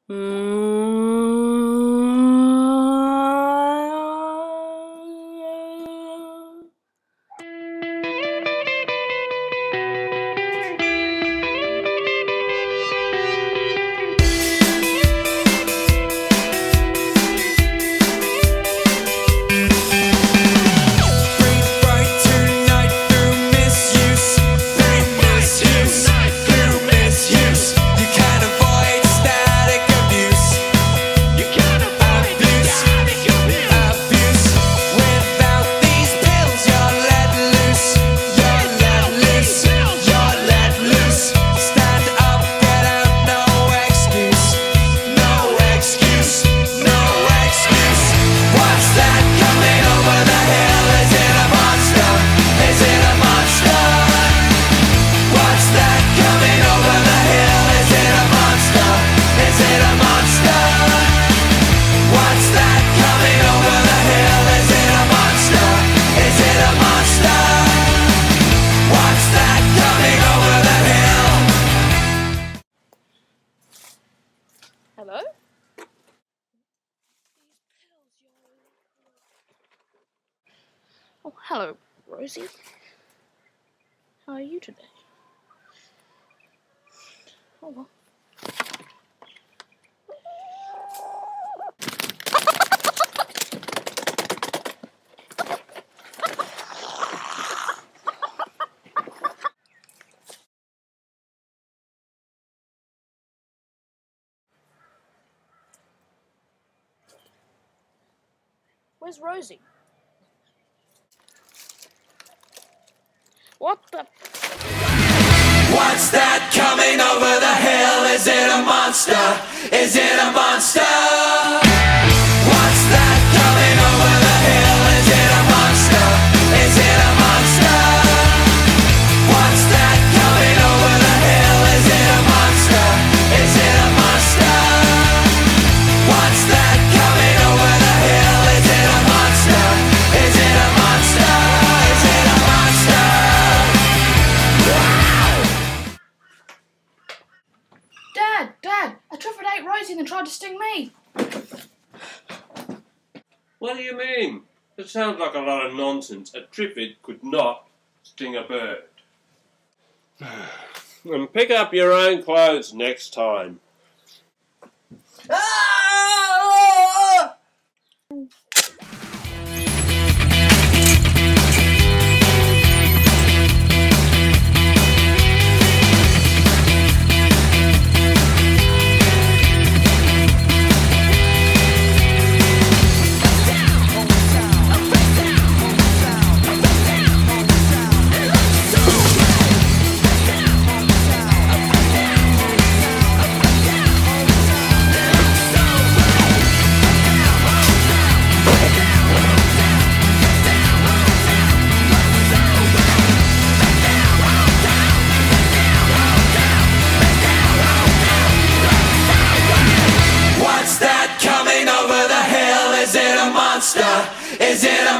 Hello? Oh, hello, Rosie. How are you today? Oh, well. Where's Rosie? What the? What's that coming over the hill? Is it a monster? Is it a monster? What's that coming over the hill? Is it a monster? Is it a monster? What's that coming over the hill? Is it a monster? Is it a monster? What's that coming over the hill? Is it a monster? Is it a monster? Is it a monster? Dad! A Triffid ate Rosie and tried to sting me. What do you mean? It sounds like a lot of nonsense. A Triffid could not sting a bird. And pick up your own clothes next time. Is it a